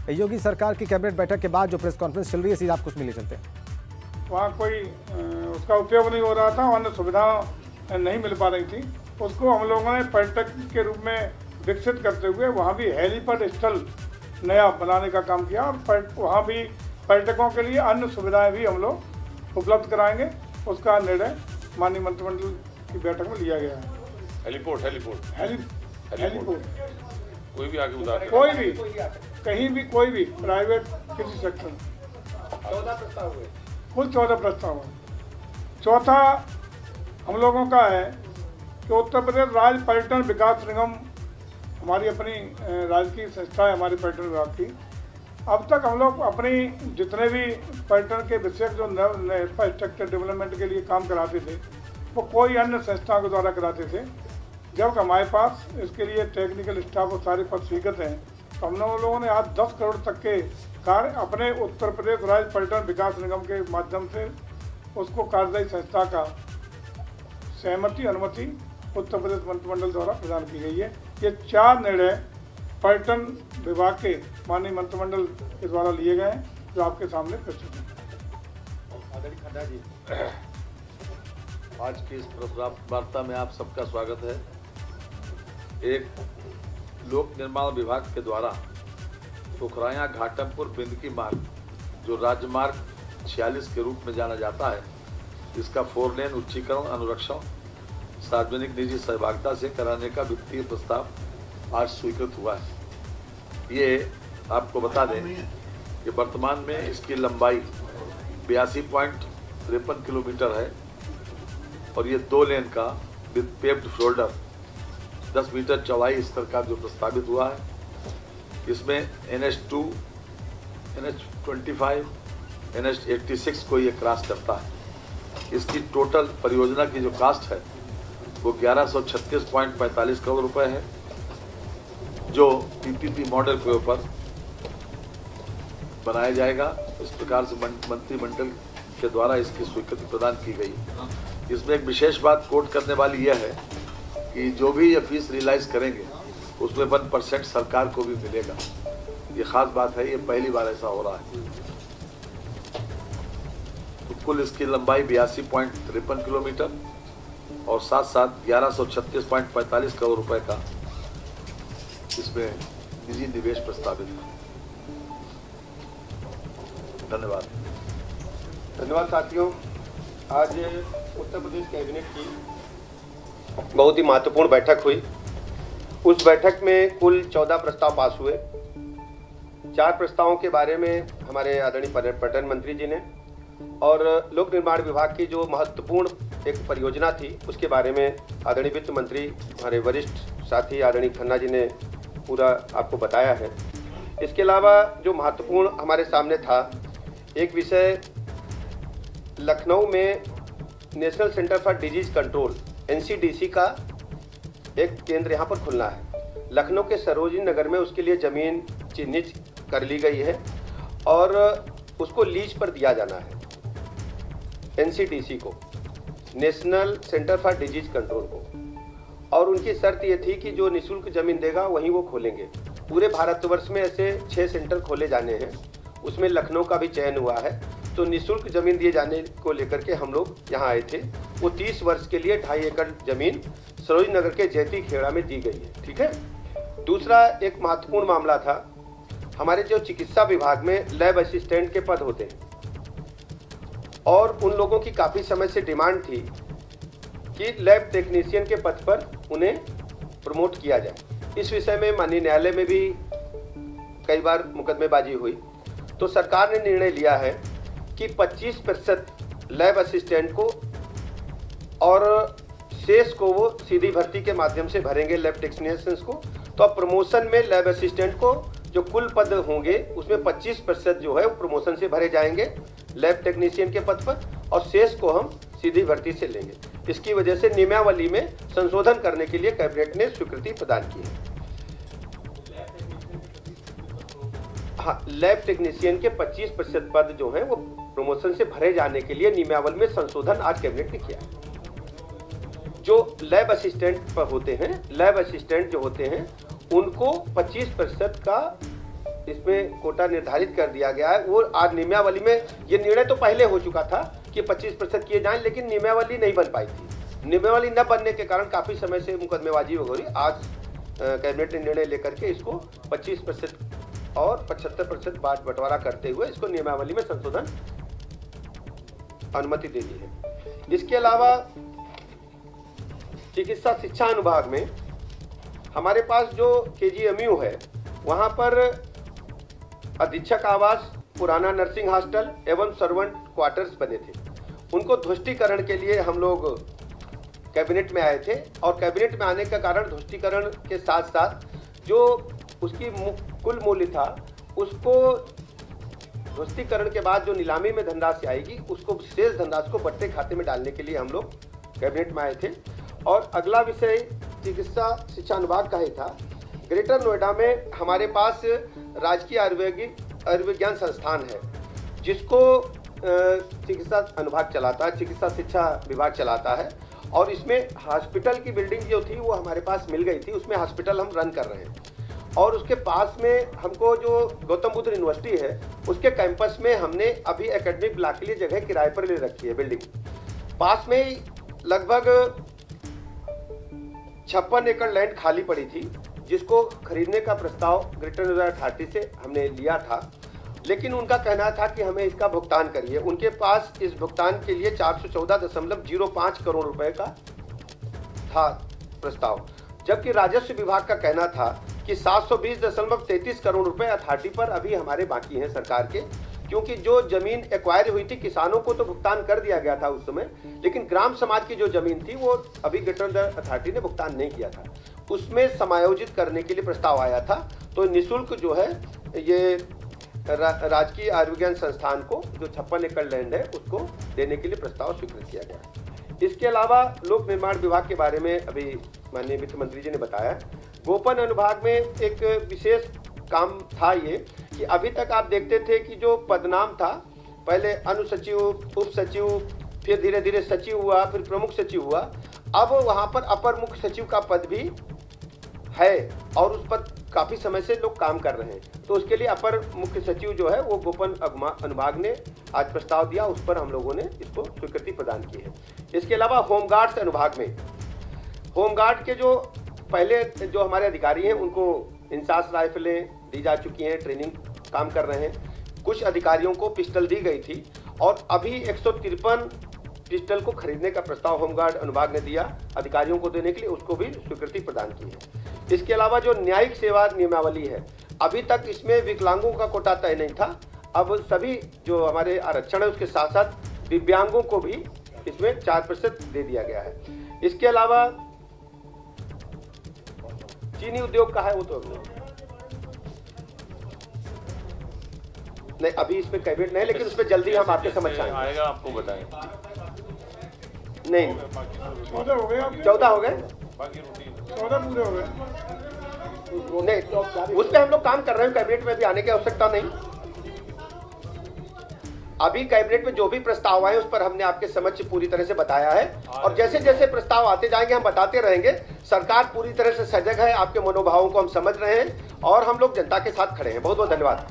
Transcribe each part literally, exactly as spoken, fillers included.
योगी सरकार की कैबिनेट बैठक के बाद जो प्रेस कॉन्फ्रेंस चल रही है, सीधा आपको उसमें ले चलते हैं। वहाँ कोई उसका उपयोग नहीं हो रहा था, अन्य सुविधा नहीं मिल पा रही थी। उसको हम लोगों ने पर्यटक के रूप में विकसित करते हुए वहाँ भी हेलीपैड स्थल नया बनाने का काम किया और वहाँ भी पर्यटकों के लिए अन्य सुविधाएं भी हम लोग उपलब्ध कराएंगे। उसका निर्णय माननीय मंत्रिमंडल की बैठक में लिया गया है। हेलीपोर्ट हेलीपोर्ट हेली हेलीपोर्ट कोई भी आगे उदाहरण कोई भी कहीं भी कोई भी प्राइवेट किसी सेक्टर में चौदह प्रस्ताव हुए, कुल चौदह प्रस्ताव है। चौथा हम लोगों का है कि उत्तर प्रदेश राज्य पर्यटन विकास निगम हमारी अपनी राज्य की संस्था है, हमारी पर्यटन विभाग की। अब तक हम लोग अपनी जितने भी पर्यटन के विषय जो इंफ्रास्ट्रक्चर डेवलपमेंट के लिए काम कराते थे वो कोई अन्य संस्था के द्वारा कराते थे। जब हमारे पास इसके लिए टेक्निकल स्टाफ और सारे पद स्वीकृत हैं तो हम लोगों ने आज दस करोड़ तक के कार्य अपने उत्तर प्रदेश राज्य पर्यटन विकास निगम के माध्यम से उसको कार्यदायी संस्था का सहमति अनुमति उत्तर प्रदेश मंत्रिमंडल द्वारा प्रदान की गई है। ये चार निर्णय पर्यटन विभाग के माननीय मंत्रिमंडल के द्वारा लिए गए हैं जो आपके सामने प्रस्तुत हैं। आदरणीय खन्ना जी, आज की इस वार्ता में आप सबका स्वागत है। एक लोक निर्माण विभाग के द्वारा पोखराया घाटमपुर बिंदकी मार्ग, जो राजमार्ग छियालीस के रूप में जाना जाता है, इसका फोर लेन उच्चीकरण अनुरक्षण सार्वजनिक निजी सहभागिता से कराने का वित्तीय प्रस्ताव आज स्वीकृत हुआ है। ये आपको बता दें कि वर्तमान में इसकी लंबाई बयासी पॉइंट तिरपन किलोमीटर है और ये दो लेन का विद पेव्ड शोल्डर दस मीटर चौड़ाई स्तर का जो प्रस्तावित हुआ है। इसमें N H two, N H twenty five, N H eighty six को ये क्रॉस करता है। इसकी टोटल परियोजना की जो कास्ट है वो ग्यारह सौ छत्तीस पॉइंट पैंतालीस करोड़ रुपए है, जो पीपीपी मॉडल के ऊपर बनाया जाएगा। इस प्रकार से मंत्रिमंडल के द्वारा इसकी स्वीकृति प्रदान की गई। इसमें एक विशेष बात कोट करने वाली यह है कि जो भी ये फीस रियलाइज करेंगे उसमें वन परसेंट सरकार को भी मिलेगा। ये खास बात है, ये पहली बार ऐसा हो रहा है। तो कुल इसकी लंबाई बयासी पॉइंट तिरपन किलोमीटर और साथ साथ ग्यारह सौ छत्तीस पॉइंट पैंतालीस करोड़ रुपए का इसमें निजी निवेश प्रस्तावित है। धन्यवाद। धन्यवाद साथियों। आज उत्तर प्रदेश कैबिनेट की बहुत ही महत्वपूर्ण बैठक हुई। उस बैठक में कुल चौदह प्रस्ताव पास हुए। चार प्रस्तावों के बारे में हमारे आदरणीय पर्यटन मंत्री जी ने और लोक निर्माण विभाग की जो महत्वपूर्ण एक परियोजना थी उसके बारे में आदरणीय वित्त मंत्री हमारे वरिष्ठ साथी आदरणीय खन्ना जी ने पूरा आपको बताया है। इसके अलावा जो महत्वपूर्ण हमारे सामने था, एक विषय लखनऊ में national centre for disease control N C D C का एक केंद्र यहाँ पर खुलना है। लखनऊ के सरोजनी नगर में उसके लिए ज़मीन चिन्हित कर ली गई है और उसको लीज पर दिया जाना है एन सी डी सी को, national centre for disease control को। और उनकी शर्त ये थी कि जो निःशुल्क ज़मीन देगा वहीं वो खोलेंगे। पूरे भारतवर्ष में ऐसे छः सेंटर खोले जाने हैं, उसमें लखनऊ का भी चयन हुआ है। तो निःशुल्क ज़मीन दिए जाने को लेकर के हम लोग यहाँ आए थे। वो तीस वर्ष के लिए ढाई एकड़ ज़मीन सरोजनी नगर के जैती खेड़ा में दी गई है। ठीक है। दूसरा एक महत्वपूर्ण मामला था, हमारे जो चिकित्सा विभाग में लैब असिस्टेंट के पद होते हैं और उन लोगों की काफ़ी समय से डिमांड थी कि लैब टेक्नीशियन के पद पर उन्हें प्रमोट किया जाए। इस विषय में माननीय न्यायालय में भी कई बार मुकदमेबाजी हुई। तो सरकार ने निर्णय लिया है कि पच्चीस प्रतिशत लैब असिस्टेंट को और शेष को वो सीधी भर्ती के माध्यम से भरेंगे लैब टेक्नीशियंस को। तो अब प्रमोशन में लैब असिस्टेंट को जो कुल पद होंगे उसमें पच्चीस प्रतिशत जो है वो प्रमोशन से भरे जाएंगे लैब टेक्नीशियन के पद पर और शेष को हम सीधी भर्ती से लेंगे। इसकी वजह से नियमावली में संशोधन करने के लिए कैबिनेट ने स्वीकृति प्रदान की है। हाँ, लैब टेक्नीशियन के पच्चीस प्रतिशत पद जो हैं वो प्रमोशन से भरे जाने के लिए नियमावली में संशोधन आज कैबिनेट ने किया है। जो लैब असिस्टेंट पर होते हैं, लैब असिस्टेंट जो होते हैं उनको पच्चीस प्रतिशत का इसमें कोटा निर्धारित कर दिया गया है, वो आज नियमावली में, ये निर्णय तो पहले हो चुका था कि पच्चीस प्रतिशत किए जाएं, लेकिन नियमावली नहीं बन पाई थी। नियमावली न बनने के कारण काफ़ी समय से मुकदमेबाजी हो रही। आज कैबिनेट ने निर्णय लेकर के इसको पच्चीस प्रतिशत और पचहत्तर प्रतिशत बाट बंटवारा करते हुए इसको नियमावली में संशोधन अनुमति दे दी है। इसके अलावा चिकित्सा शिक्षा अनुभाग में हमारे पास जो केजीएमयू है, वहाँ पर अधीक्षक आवास, पुराना नर्सिंग हॉस्टल एवं सर्वेंट क्वार्टर्स बने थे। उनको ध्वस्तीकरण के लिए हम लोग कैबिनेट में आए थे और कैबिनेट में आने का कारण ध्वस्तीकरण के साथ साथ जो उसकी कुल मूल्य था, उसको ध्वस्तीकरण के बाद जो नीलामी में धनराशि आएगी, उसको शेष धनराशि को बट्टे खाते में डालने के लिए हम लोग कैबिनेट में आए थे। और अगला विषय चिकित्सा शिक्षा अनुभाग का ही था। ग्रेटर नोएडा में हमारे पास राजकीय आयुर्वेदिक आयुर्विज्ञान संस्थान है, जिसको चिकित्सा अनुभाग चलाता है, चिकित्सा शिक्षा विभाग चलाता है। और इसमें हॉस्पिटल की बिल्डिंग जो थी वो हमारे पास मिल गई थी, उसमें हॉस्पिटल हम रन कर रहे हैं। और उसके पास में हमको जो गौतम बुद्ध यूनिवर्सिटी है, उसके कैंपस में हमने अभी एकेडमिक ब्लॉक के लिए जगह किराए पर ले रखी है बिल्डिंग। पास में ही लगभग छप्पन एकड़ लैंड खाली पड़ी थी, जिसको खरीदने का प्रस्ताव ग्रेटर नोएडा अथॉरिटी से हमने लिया था, लेकिन उनका कहना था कि हमें इसका भुगतान करिए। उनके पास इस भुगतान के लिए चार सौ चौदह दशमलव जीरो पाँच करोड़ रुपए का था प्रस्ताव, जबकि राजस्व विभाग का कहना था कि सात सौ बीस दशमलव तैंतीस करोड़ रुपए अथॉरिटी पर अभी हमारे बाकी हैं सरकार के, क्योंकि जो जमीन एक्वायर हुई थी किसानों को तो भुगतान कर दिया गया था उस समय, लेकिन ग्राम समाज की जो जमीन थी वो अभी ग्रेटर नोएडा अथॉरिटी ने भुगतान नहीं किया था। उसमें समायोजित करने के लिए प्रस्ताव आया था, तो निःशुल्क जो है ये रा, राजकीय आयुर्विज्ञान संस्थान को जो छप्पन एकड़ लैंड है उसको देने के लिए प्रस्ताव स्वीकृत किया गया। इसके अलावा लोक निर्माण विभाग के बारे में अभी माननीय वित्त मंत्री जी ने बताया। गोपन अनुभाग में एक विशेष काम था ये कि अभी तक आप देखते थे कि जो पदनाम था, पहले अनुसचिव, उप सचिव, फिर धीरे धीरे सचिव हुआ, फिर प्रमुख सचिव हुआ। अब वहाँ पर अपर मुख्य सचिव का पद भी है और उस पर काफ़ी समय से लोग काम कर रहे हैं। तो उसके लिए अपर मुख्य सचिव जो है वो गोपन अनुभाग ने आज प्रस्ताव दिया, उस पर हम लोगों ने इसको स्वीकृति प्रदान की है। इसके अलावा होमगार्ड्स अनुभाग में होमगार्ड के जो पहले जो हमारे अधिकारी हैं उनको इंसास राइफलें दी जा चुकी हैं, ट्रेनिंग काम कर रहे हैं। कुछ अधिकारियों को पिस्टल दी गई थी और अभी एक सौ तिरपन पिस्टल को खरीदने का प्रस्ताव होमगार्ड अनुभाग ने दिया अधिकारियों को देने के लिए, उसको भी स्वीकृति प्रदान की है। इसके अलावा जो न्यायिक सेवा नियमावली है, अभी तक इसमें विकलांगों का कोटा तय नहीं था, अब सभी जो हमारे आरक्षण है उसके साथ साथ दिव्यांगों को भी इसमें चार प्रतिशत दे दिया गया है। इसके अलावा चीनी उद्योग का है, वो तो नहीं अभी इसमें कैबिनेट नहीं, लेकिन उसमें जल्दी हम आपके समझ आएंगे, आएगा आपको बताएं। नहीं चौदह हो गए आपके? चौदह हो गए, बाकी रूटीन चौदह पूरे हो गए। नहीं उस पर हम लोग काम कर रहे हैं, कैबिनेट में भी आने की आवश्यकता नहीं। अभी कैबिनेट में जो भी प्रस्ताव आए उस पर हमने आपके समक्ष पूरी तरह से बताया है और जैसे जैसे प्रस्ताव आते जाएंगे हम बताते रहेंगे। सरकार पूरी तरह से सजग है, आपके मनोभावों को हम समझ रहे हैं और हम लोग जनता के साथ खड़े हैं। बहुत बहुत धन्यवाद।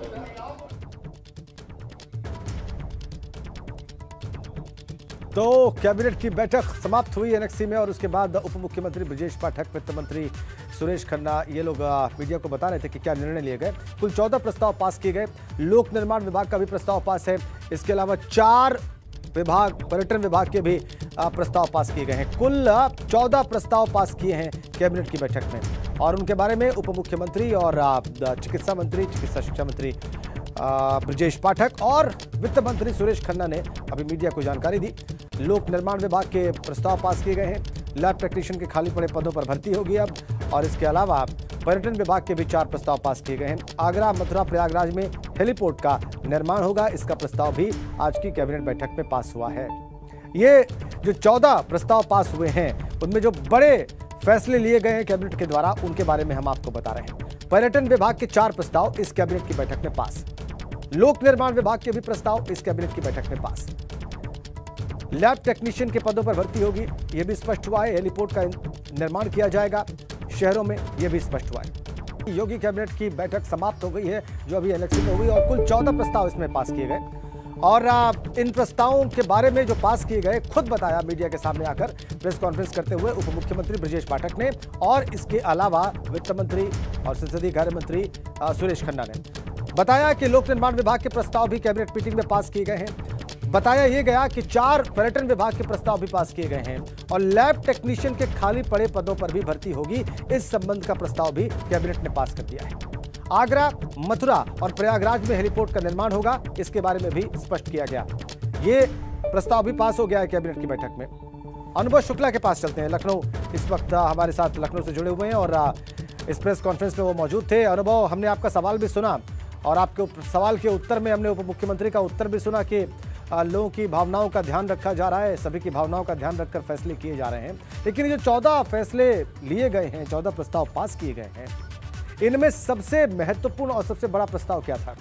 तो कैबिनेट की बैठक समाप्त हुई एनएक्सी में और उसके बाद उप मुख्यमंत्री ब्रजेश पाठक, वित्त मंत्री सुरेश खन्ना, ये लोग मीडिया को बता रहे थे कि क्या निर्णय लिए गए। कुल चौदह प्रस्ताव पास किए गए। लोक निर्माण विभाग का भी प्रस्ताव पास है। इसके अलावा चार विभाग, पर्यटन विभाग के भी प्रस्ताव पास किए गए हैं। कुल चौदह प्रस्ताव पास किए हैं कैबिनेट की बैठक में और उनके बारे में उप मुख्यमंत्री और चिकित्सा मंत्री, चिकित्सा शिक्षा मंत्री ब्रजेश पाठक और वित्त मंत्री सुरेश खन्ना ने अभी मीडिया को जानकारी दी। लोक निर्माण विभाग के प्रस्ताव पास किए गए हैं। लैब टेक्नीशियन के खाली पड़े पदों पर भर्ती होगी अब, और इसके अलावा पर्यटन विभाग के भी चार प्रस्ताव पास किए गए हैं। आगरा, मथुरा, प्रयागराज में हेलीपोर्ट का निर्माण होगा, इसका प्रस्ताव भी आज की कैबिनेट बैठक में पास हुआ है। ये जो चौदह प्रस्ताव पास हुए हैं उनमें जो बड़े फैसले लिए गए हैं कैबिनेट के द्वारा, उनके बारे में हम आपको बता रहे हैं। पर्यटन विभाग के चार प्रस्ताव इस कैबिनेट की बैठक में पास। लोक निर्माण विभाग के भी प्रस्ताव इस कैबिनेट की बैठक में पास। लैब टेक्नीशियन के पदों पर भर्ती होगी, यह भी स्पष्ट हुआ है। हेलीपोर्ट का निर्माण किया जाएगा शहरों में, यह भी स्पष्ट हुआ है। योगी कैबिनेट की बैठक समाप्त हो गई है, जो अभी एलएक्सी में हुई, और कुल चौदह प्रस्ताव इसमें पास किए गए। और इन प्रस्तावों के बारे में जो पास किए गए खुद बताया मीडिया के सामने आकर प्रेस कॉन्फ्रेंस करते हुए उप मुख्यमंत्री ब्रजेश पाठक ने, और इसके अलावा वित्त मंत्री और संसदीय कार्य मंत्री सुरेश खन्ना ने बताया कि लोक निर्माण विभाग के प्रस्ताव भी कैबिनेट मीटिंग में पास किए गए हैं। बताया यह गया कि चार पर्यटन विभाग के प्रस्ताव भी पास किए गए हैं और लैब टेक्नीशियन के खाली पड़े पदों पर भी भर्ती होगी, इस संबंध का प्रस्ताव भी कैबिनेट ने पास कर दिया है। आगरा, मथुरा और प्रयागराज में हेलीपोर्ट का निर्माण होगा, इसके बारे में भी स्पष्ट किया गया। ये प्रस्ताव भी पास हो गया है कैबिनेट की बैठक में। अनुभव शुक्ला के पास चलते हैं। लखनऊ इस वक्त हमारे साथ लखनऊ से जुड़े हुए हैं और इस प्रेस कॉन्फ्रेंस में वो मौजूद थे। अनुभव, हमने आपका सवाल भी सुना और आपके सवाल के उत्तर में हमने उप मुख्यमंत्री का उत्तर भी सुना कि लोगों की भावनाओं का ध्यान रखा जा रहा है, सभी की भावनाओं का ध्यान रखकर फैसले किए जा रहे हैं। लेकिन ये जो चौदह फैसले लिए गए हैं, चौदह प्रस्ताव पास किए गए हैं, इनमें सबसे महत्वपूर्ण और सबसे बड़ा प्रस्ताव क्या था?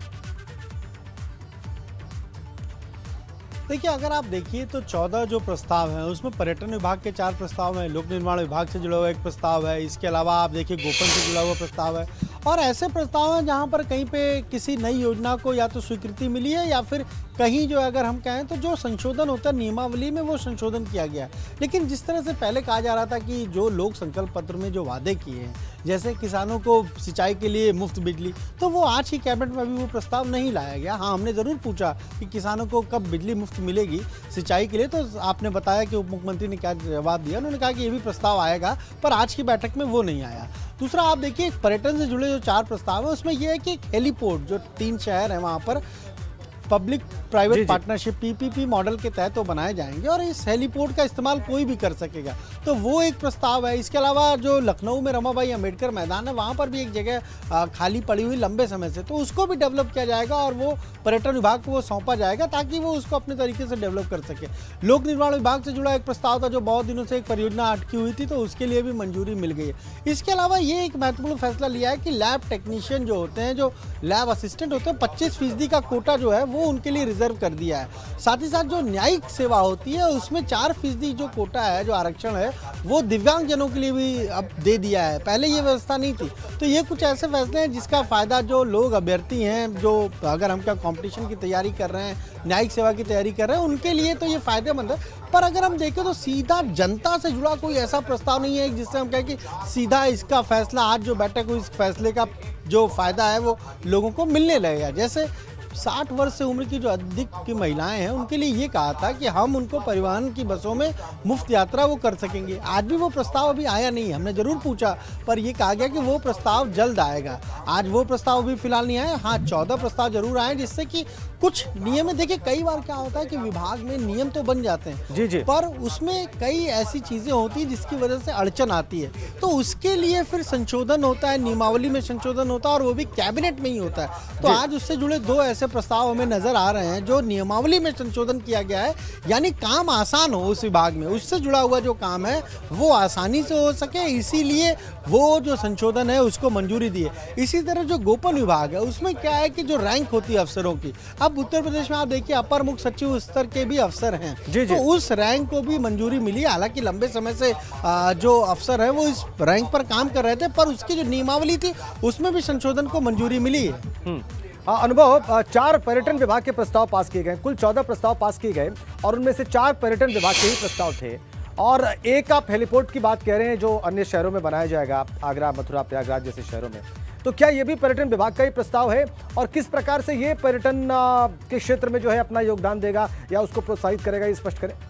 देखिए, अगर आप देखिए तो चौदह जो प्रस्ताव हैं उसमें पर्यटन विभाग के चार प्रस्ताव हैं, लोक निर्माण विभाग से जुड़ा हुआ एक प्रस्ताव है, इसके अलावा आप देखिए गोपन से जुड़ा हुआ प्रस्ताव है, और ऐसे प्रस्ताव हैं जहां पर कहीं पे किसी नई योजना को या तो स्वीकृति मिली है या फिर कहीं जो अगर हम कहें तो जो संशोधन होता है नियमावली में वो संशोधन किया गया है। लेकिन जिस तरह से पहले कहा जा रहा था कि जो लोग संकल्प पत्र में जो वादे किए हैं, जैसे किसानों को सिंचाई के लिए मुफ्त बिजली, तो वो आज की कैबिनेट में अभी वो प्रस्ताव नहीं लाया गया। हाँ, हमने ज़रूर पूछा कि किसानों को कब बिजली मुफ्त मिलेगी सिंचाई के लिए, तो आपने बताया कि उप मुख्यमंत्री ने क्या जवाब दिया। उन्होंने कहा कि ये भी प्रस्ताव आएगा, पर आज की बैठक में वो नहीं आया। दूसरा, आप देखिए पर्यटन से जुड़े जो चार प्रस्ताव है उसमें यह है कि हेलीपोर्ट जो तीन शहर हैं वहाँ पर public private partnership PPP model के तहत वो बनाए जाएंगे और इस हेलीपोर्ट का इस्तेमाल कोई भी कर सकेगा, तो वो एक प्रस्ताव है। इसके अलावा जो लखनऊ में रमाबाई अंबेडकर मैदान है वहाँ पर भी एक जगह खाली पड़ी हुई लंबे समय से, तो उसको भी डेवलप किया जाएगा और वो पर्यटन विभाग को वो सौंपा जाएगा ताकि वो उसको अपने तरीके से डेवलप कर सके। लोक निर्माण विभाग से जुड़ा एक प्रस्ताव था जो बहुत दिनों से एक परियोजना अटकी हुई थी, तो उसके लिए भी मंजूरी मिल गई है। इसके अलावा ये एक महत्वपूर्ण फैसला लिया है कि लैब टेक्नीशियन जो होते हैं, जो लैब असिस्टेंट होते हैं, पच्चीस फीसदी का कोटा जो है वो उनके लिए रिजर्व कर दिया है। साथ ही साथ जो न्यायिक सेवा होती है उसमें चार फीसदी जो कोटा है, जो आरक्षण है, वो दिव्यांगजनों के लिए भी अब दे दिया है। पहले ये व्यवस्था नहीं थी। तो ये कुछ ऐसे फैसले हैं जिसका फायदा जो लोग अभ्यर्थी हैं, जो अगर हम क्या कंपटीशन की तैयारी कर रहे हैं, न्यायिक सेवा की तैयारी कर रहे हैं, उनके लिए तो ये फायदेमंद है। पर अगर हम देखें तो सीधा जनता से जुड़ा कोई ऐसा प्रस्ताव नहीं है जिससे हम कहें कि सीधा इसका फैसला, आज जो बैठक हुई, इस फैसले का जो फायदा है वो लोगों को मिलने लगेगा। जैसे साठ वर्ष से उम्र की जो अधिक की महिलाएं हैं उनके लिए ये कहा था कि हम उनको परिवहन की बसों में मुफ्त यात्रा वो कर सकेंगे। आज भी वो प्रस्ताव अभी आया नहीं, हमने जरूर पूछा, पर ये कहा गया कि वो प्रस्ताव जल्द आएगा। आज वो प्रस्ताव भी फिलहाल नहीं आया। हाँ, चौदह प्रस्ताव जरूर आए जिससे कि कुछ नियम है। देखिए, कई बार क्या होता है कि विभाग में नियम तो बन जाते हैं जी जी, पर उसमें कई ऐसी चीजें होती है जिसकी वजह से अड़चन आती है, तो उसके लिए फिर संशोधन होता है, नियमावली में संशोधन होता है और वो भी कैबिनेट में ही होता है। तो आज उससे जुड़े दो ऐसे प्रस्ताव हमें नजर आ रहे हैं जो नियमावली में संशोधन किया गया है, यानी काम आसान हो उस विभाग में, उससे जुड़ा हुआ जो काम है वो आसानी से हो सके, इसीलिए वो जो संशोधन है उसको मंजूरी दी है। इसी तरह जो गोपन विभाग है उसमें क्या है कि जो रैंक होती है अफसरों की, अब उत्तर प्रदेश में आप देखिए अपर मुख्य सचिव स्तर के भी अफसर हैं, जी जी। तो उस रैंक को भी मंजूरी मिली। हालांकि लंबे समय से जो अफसर है वो इस रैंक पर काम कर रहे थे, पर उसकी जो नियमावली थी उसमें भी संशोधन को मंजूरी मिली है। अनुभव, चार पर्यटन विभाग के प्रस्ताव पास किए गए, कुल चौदह प्रस्ताव पास किए गए और उनमें से चार पर्यटन विभाग के ही प्रस्ताव थे और एक आप हेलीपोर्ट की बात कह रहे हैं जो अन्य शहरों में बनाया जाएगा, आगरा, मथुरा, प्रयागराज जैसे शहरों में। तो क्या ये भी पर्यटन विभाग का ही प्रस्ताव है और किस प्रकार से ये पर्यटन के क्षेत्र में जो है अपना योगदान देगा या उसको प्रोत्साहित करेगा, ये स्पष्ट करें।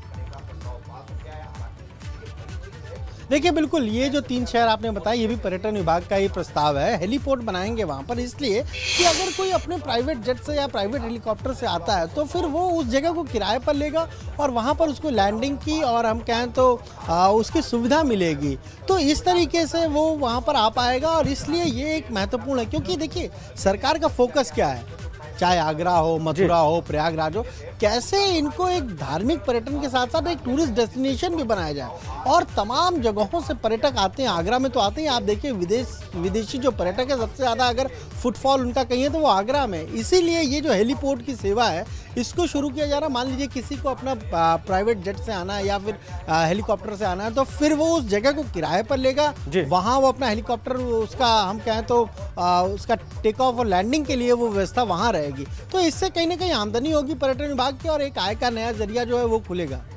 देखिए, बिल्कुल ये जो तीन शहर आपने बताया ये भी पर्यटन विभाग का ही प्रस्ताव है। हेलीपोर्ट बनाएंगे वहाँ पर इसलिए कि अगर कोई अपने प्राइवेट जेट से या प्राइवेट हेलीकॉप्टर से आता है तो फिर वो उस जगह को किराए पर लेगा और वहाँ पर उसको लैंडिंग की और हम कहें तो आ, उसकी सुविधा मिलेगी। तो इस तरीके से वो वहाँ पर आ पाएगा और इसलिए ये एक महत्वपूर्ण है, क्योंकि देखिए सरकार का फोकस क्या है, चाहे आगरा हो, मथुरा हो, प्रयागराज हो, कैसे इनको एक धार्मिक पर्यटन के साथ साथ एक टूरिस्ट डेस्टिनेशन भी बनाया जाए। और तमाम जगहों से पर्यटक आते हैं, आगरा में तो आते हैं। आप देखिए विदेश विदेशी जो पर्यटक है सबसे ज़्यादा अगर फुटफॉल उनका कहीं है तो वो आगरा में। इसीलिए ये जो हेलीपोर्ट की सेवा है इसको शुरू किया जा रहा है। मान लीजिए किसी को अपना प्राइवेट जेट से आना है या फिर हेलीकॉप्टर से आना है तो फिर वो उस जगह को किराए पर लेगा, वहाँ वो अपना हेलीकॉप्टर उसका हम कहें तो आ, उसका टेक ऑफ और लैंडिंग के लिए वो व्यवस्था वहाँ रहेगी। तो इससे कहीं ना कहीं आमदनी होगी पर्यटन विभाग की और एक आय का नया जरिया जो है वो खुलेगा।